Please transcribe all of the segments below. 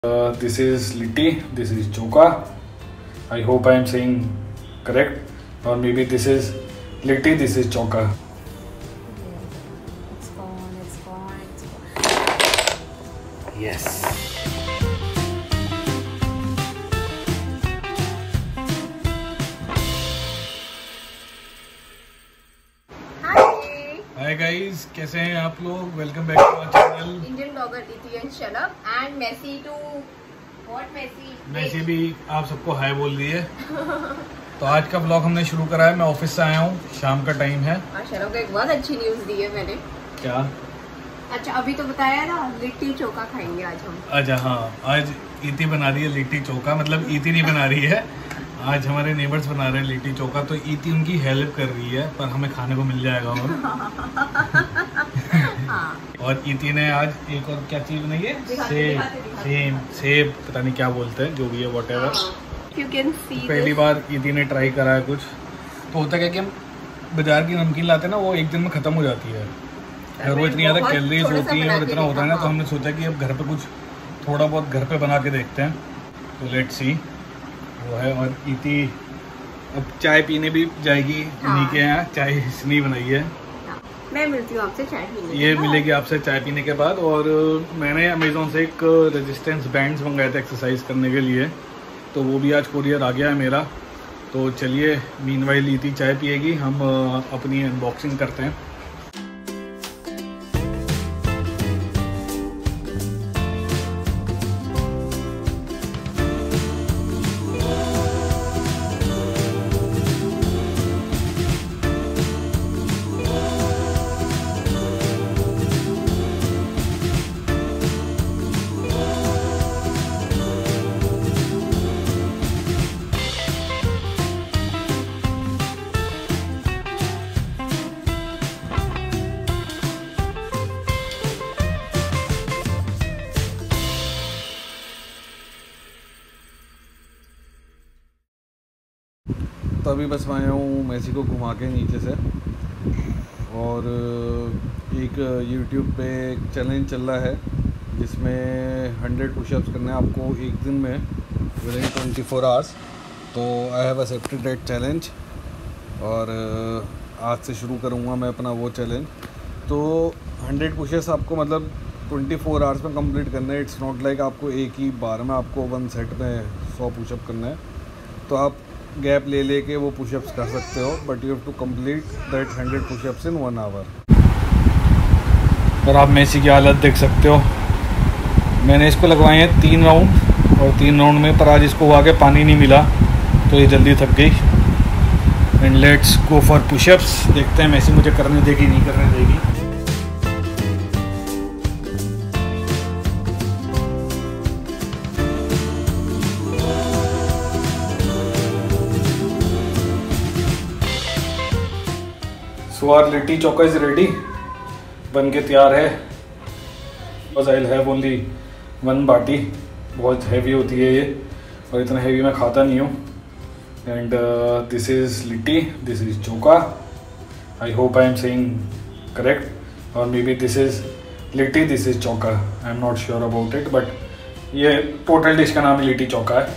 This is Litti, this is Choka. I hope I am saying correct, or maybe this is Litti, this is Choka. It's gone. Yes. Hi guys, कैसे हैं आप लोग? Welcome back to our channel Indian blogger Iti and Shalabh and Messi too what Messi भी आप सबको हाय बोल रही है। तो आज का ब्लॉग हमने शुरू करा है। मैं ऑफिस से आया हूँ, शाम का टाइम है। और शलभ को एक बहुत अच्छी न्यूज दी है मैंने। क्या? अच्छा अभी तो बताया ना, लिट्टी चोखा खाएंगे आज हम। अच्छा हाँ, आज इति बना रही है लिट्टी चोखा, मतलब इति नहीं बना रही है, आज हमारे नेबर्स बना रहे हैं लिट्टी चोखा। तो इति उनकी हेल्प कर रही है, पर हमें खाने को मिल जाएगा। और इति ने आज एक और क्या चीज बनाई है, सेब पता नहीं क्या बोलते हैं, जो भी है व्हाटएवर। पहली बार इति ने ट्राई करा है कुछ। तो होता क्या कि हम बाजार की नमकीन लाते हैं ना, वो एक दिन में खत्म हो जाती है, और वो इतनी ज़्यादा कैलोरीज होती है और इतना होता है ना। तो हमने सोचा कि अब घर पे कुछ थोड़ा बहुत घर पे बना के देखते हैं। तो लेट्स सी वो है। और इति अब चाय पीने भी जाएगी इन्हीं के यहाँ, चाय इसने बनाई है। मैं मिलती हूँ आपसे चाय पीने ये मिलेगी आपसे चाय पीने के बाद। और मैंने अमेज़ोन से एक रेजिस्टेंस बैंड्स मंगाए थे एक्सरसाइज करने के लिए, तो वो भी आज कोरियर आ गया है मेरा। तो चलिए, मीनवाइल इति चाय पिएगी, हम अपनी अनबॉक्सिंग करते हैं। तो अभी बस मैं आया हूँ मेसी को घुमा के नीचे से। और एक यूट्यूब पे एक चैलेंज चल रहा है जिसमें 100 पुशअप्स करने हैं आपको एक दिन में विदिन 24 आवर्स। तो I have accepted that challenge, और आज से शुरू करूँगा मैं अपना वो चैलेंज। तो 100 पुशअप्स आपको मतलब 24 आवर्स में कंप्लीट करना है। इट्स नॉट लाइक आपको एक ही बार में आपको वन सेट में 100 पुशअप करना है। तो आप गैप ले लेके वो पुशअप्स कर सकते हो, but you have to complete that 100 pushups in 1 hour. और आप मेसी की हालत देख सकते हो। मैंने इसको लगवाए हैं 3 राउंड, और 3 राउंड में पर आज इसको आगे पानी नहीं मिला तो ये जल्दी थक गई। And let's go for pushups. देखते हैं मेसी मुझे करने देगी नहीं करने देगी। So our litti chokha is ready, बन के तैयार है। बस आई हैव ओनली 1 बाटी। बहुत हैवी होती है ये, और इतना हैवी मैं खाता नहीं हूँ। And this is litti, this is chokha. I hope I am saying correct, और may be this is litti, this is chokha. I am not sure about it, but ये टोटल डिश का नाम ही लिट्टी चोखा है।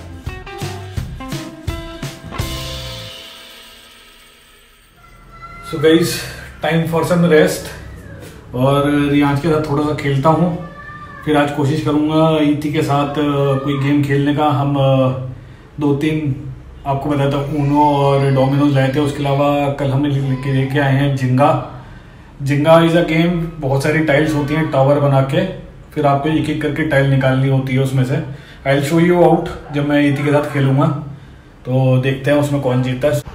So guys, time for some rest. और रियांश के साथ थोड़ा सा खेलता हूँ, फिर आज कोशिश करूँगा इति के साथ कोई गेम खेलने का। हम 2-3 आपको बताया था, ऊनो और डोमिनोज लाए थे। उसके अलावा कल हमने लेके आए हैं जिंगा। जिंगा इज़ अ गेम, बहुत सारी टाइल्स होती हैं टावर बना के, फिर आपको एक एक करके टाइल निकालनी होती है उसमें से। I will show you out जब मैं इति के साथ खेलूँगा। तो देखते हैं उसमें कौन जीतता है।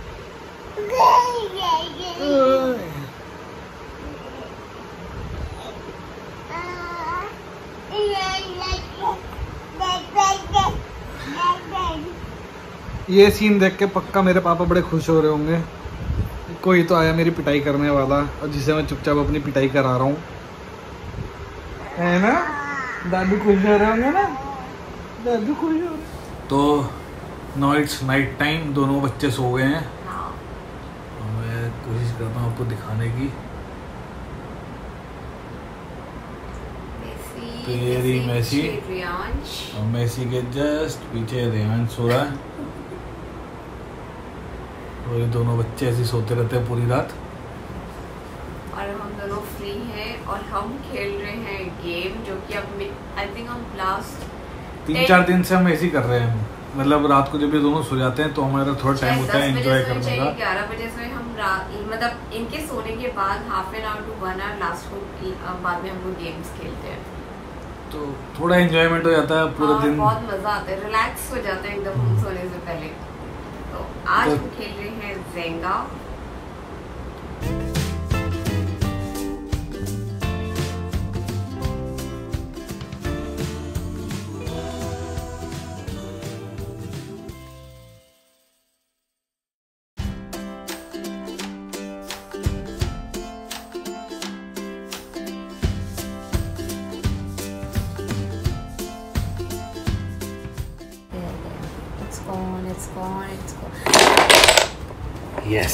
ये सीन देख के पक्का मेरे पापा बड़े खुश हो रहे होंगे। कोई तो आया मेरी पिटाई करने वाला, और जिसे मैं चुपचाप अपनी पिटाई करा रहा हूँ, है ना? दादू खुश हो रहे होंगे ना, दादू खुश हो रहे। तो नाउ इट्स नाइट टाइम, दोनों बच्चे सो गए हैं। मैं कोशिश करता हूँ आपको दिखाने की। तो ये रही मैसी और मैसी के जस्ट पीछे रेहान सो रहा है और ये दोनों बच्चे ऐसे सोते रहते हैं पूरी रात और हम दोनों फ्री हैं और हम खेल रहे हैं गेम जो कि अब आई थिंक हम लास्ट 3-4 दिन से हम ऐसे ही कर रहे हैं। मतलब रात को जब ये दोनों सो जाते हैं तो हमारा थोड़ा टाइम होता है एंजॉय करने का। 11 बजे से हम मतलब इनके सोने के बाद half an hour to 1 hour last को बाद में हम लोग गेम्स खेलते हैं तो थोड़ा एंजॉयमेंट हो जाता है पूरा दिन। बहुत मजा आता है, रिलैक्स हो जाते हैं एकदम हम सोने से पहले। तो आज हम खेल रहे हैं ज़ेंगा। It's gone. Yes.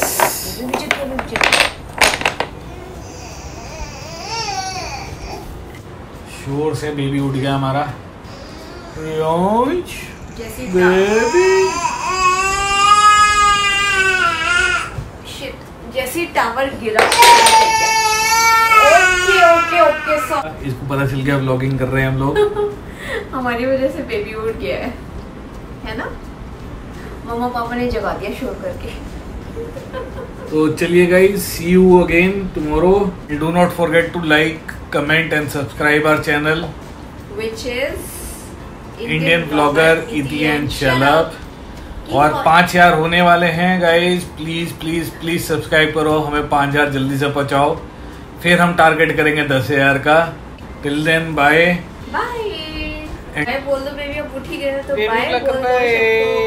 शोर से बेबी उठ गया हमारा। जैसे टावर गिरा। ओके इसको पता चल गया व्लॉगिंग कर रहे हैं हम लोग। हमारी वजह से बेबी उठ गया है ना? मम्मा पापा ने जगा दिया शोर करके। तो चलिए guys, see you again tomorrow. Do not forget to like, comment and subscribe our channel which is Indian blogger Iti and Shalabh. और 5000 होने वाले हैं guys, please please please subscribe करो, हमें 5000 जल्दी से पहुंचाओ, फिर हम टारगेट करेंगे 10,000 का। Till then bye bye. मैं बोल दो बेबी अब उठ ही गए तो बेबी बाय लग बोल दो बाय। सबको।